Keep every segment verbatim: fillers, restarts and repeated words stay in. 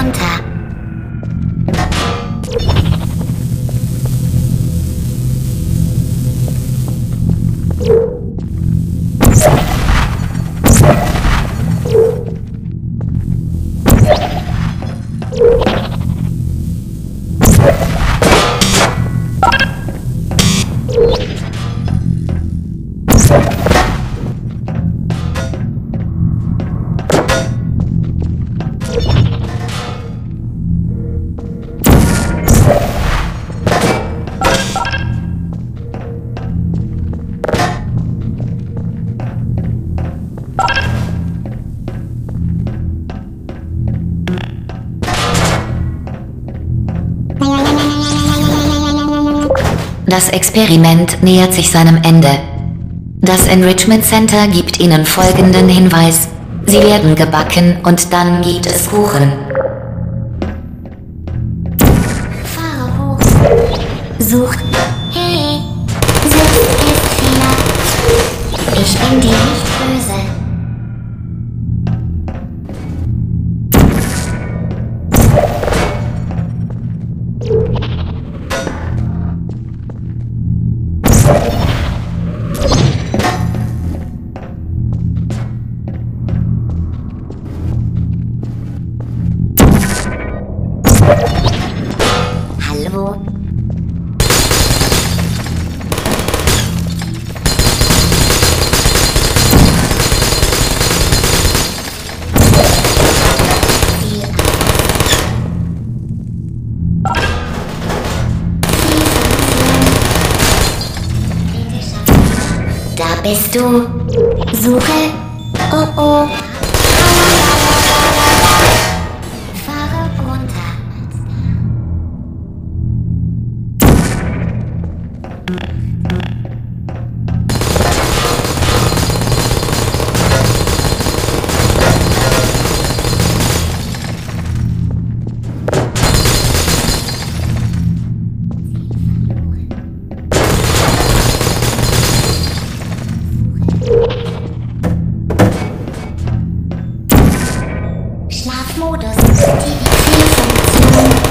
runter. Das Experiment nähert sich seinem Ende. Das Enrichment Center gibt Ihnen folgenden Hinweis. Sie werden gebacken und dann gibt es Kuchen. Fahre hoch. Sucht. Hey, sucht Essfehler. Ich bin dir nicht böse. Hallo? Da bist du. Suche. Oh oh. Fahre runter. Schlafmodus Aktivierungsfunktion.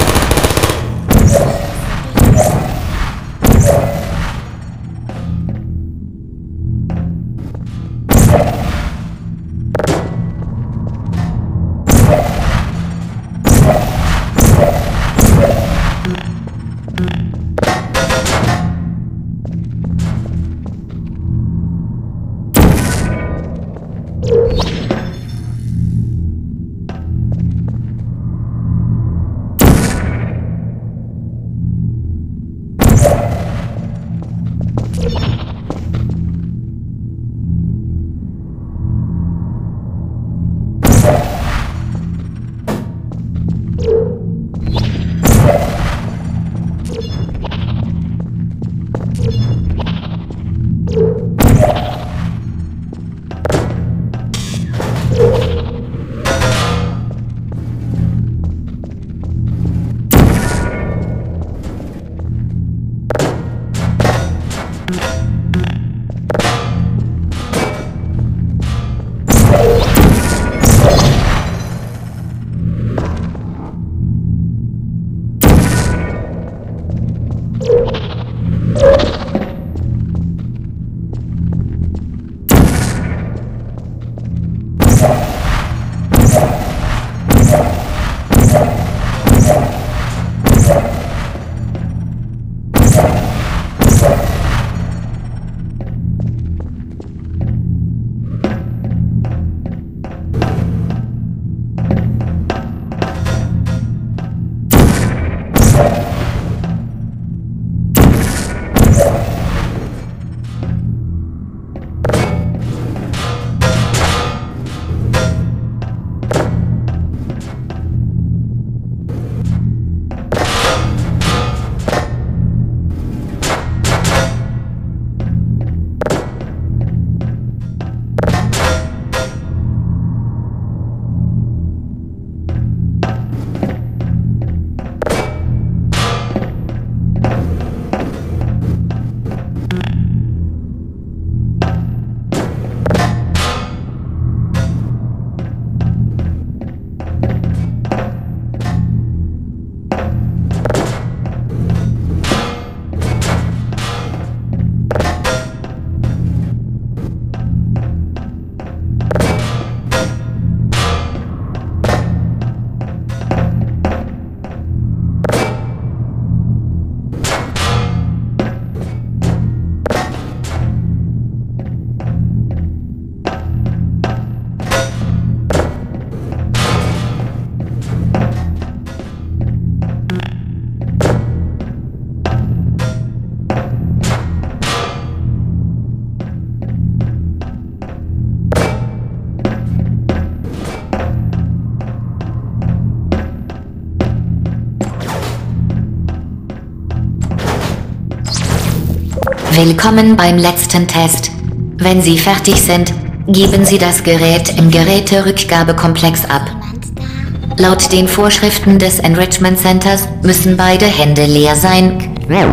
Willkommen beim letzten Test. Wenn Sie fertig sind, geben Sie das Gerät im Geräterückgabekomplex ab. Laut den Vorschriften des Enrichment Centers müssen beide Hände leer sein.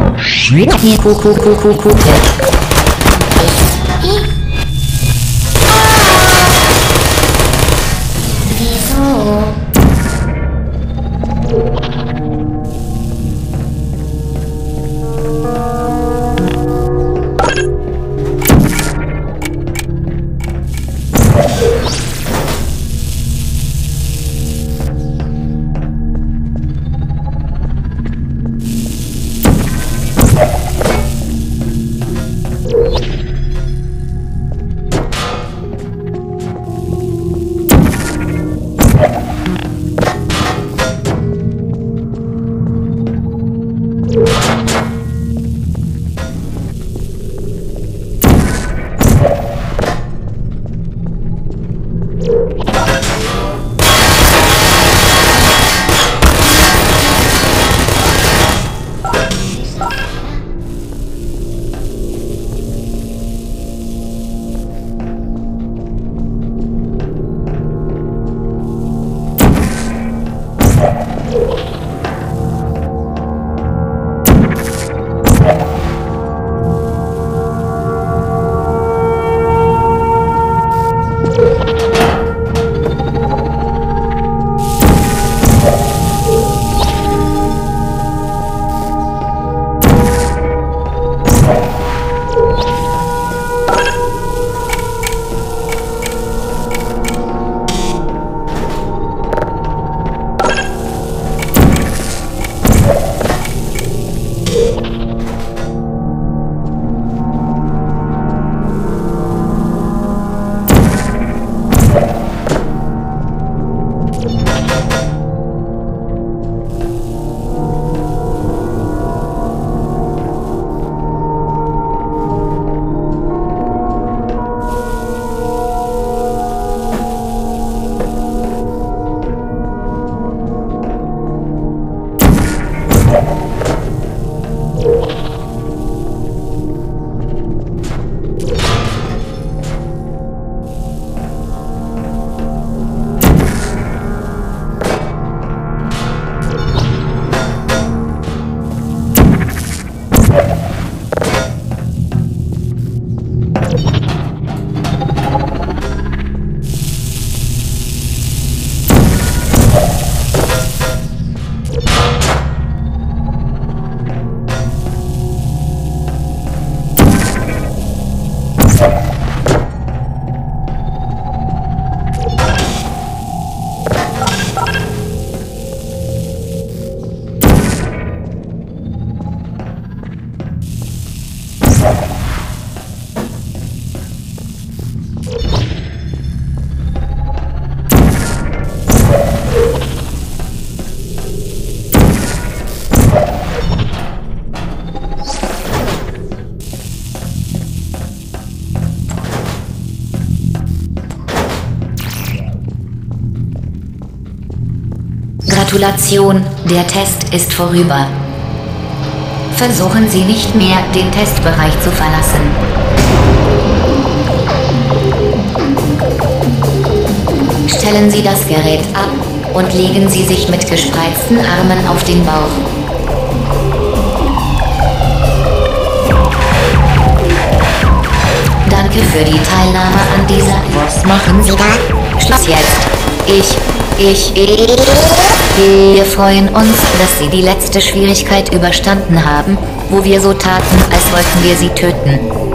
Wieso? Gratulation, der Test ist vorüber. Versuchen Sie nicht mehr, den Testbereich zu verlassen. Stellen Sie das Gerät ab und legen Sie sich mit gespreizten Armen auf den Bauch. Danke für die Teilnahme an dieser... Was machen Sie da? Schluss jetzt. Ich, ich, ich... Wir freuen uns, dass Sie die letzte Schwierigkeit überstanden haben, wo wir so taten, als wollten wir Sie töten.